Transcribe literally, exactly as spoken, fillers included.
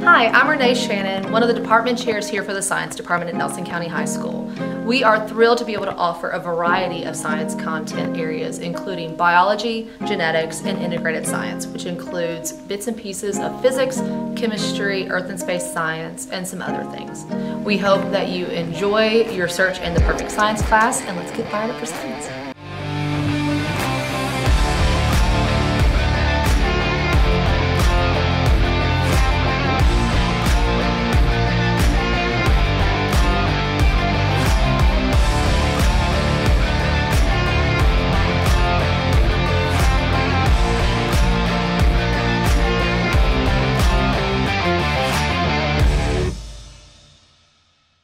Hi, I'm Renee Shannon, one of the department chairs here for the Science Department at Nelson County High School. We are thrilled to be able to offer a variety of science content areas, including biology, genetics, and integrated science, which includes bits and pieces of physics, chemistry, earth and space science, and some other things. We hope that you enjoy your search in the perfect science class, and let's get fired up for science.